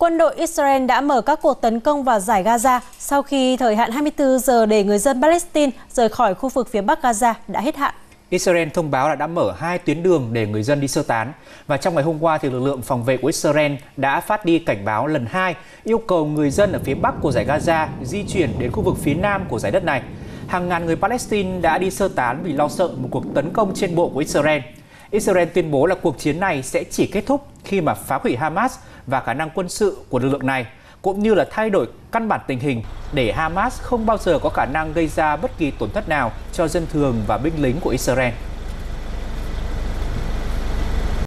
Quân đội Israel đã mở các cuộc tấn công vào dải Gaza sau khi thời hạn 24 giờ để người dân Palestine rời khỏi khu vực phía Bắc Gaza đã hết hạn. Israel thông báo là đã mở 2 tuyến đường để người dân đi sơ tán. Và trong ngày hôm qua, thì lực lượng phòng vệ của Israel đã phát đi cảnh báo lần 2, yêu cầu người dân ở phía Bắc của dải Gaza di chuyển đến khu vực phía Nam của dải đất này. Hàng ngàn người Palestine đã đi sơ tán vì lo sợ một cuộc tấn công trên bộ của Israel. Israel tuyên bố là cuộc chiến này sẽ chỉ kết thúc khi mà phá hủy Hamas và khả năng quân sự của lực lượng này, cũng như là thay đổi căn bản tình hình để Hamas không bao giờ có khả năng gây ra bất kỳ tổn thất nào cho dân thường và binh lính của Israel.